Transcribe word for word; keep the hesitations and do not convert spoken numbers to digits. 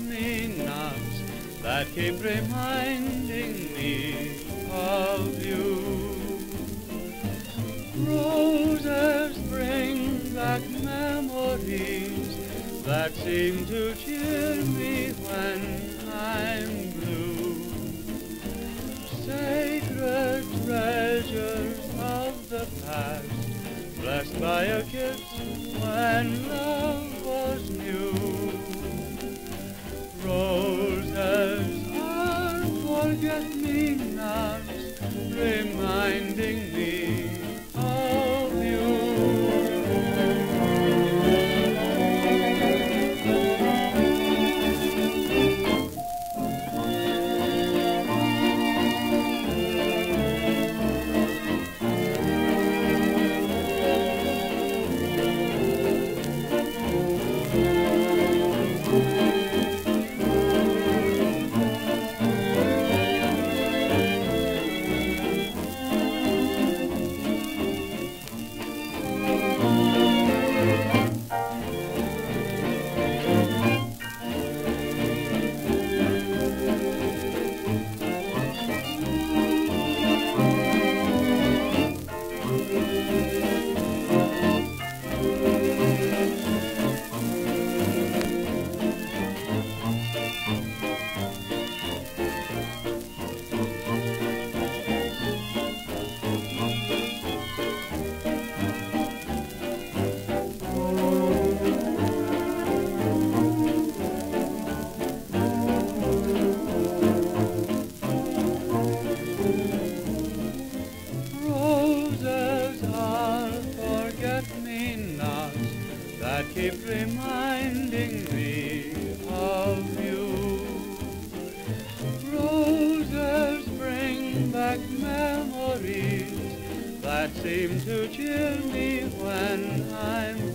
forget-me-nots that keep reminding me of you. Roses bring back memories that seem to cheer me when I'm blue. Sacred treasures of the past, blessed by a kiss when love was new. Roses are forget-me-nots, reminding me of you. Keep reminding me of you. Roses bring back memories that seem to cheer me when I'm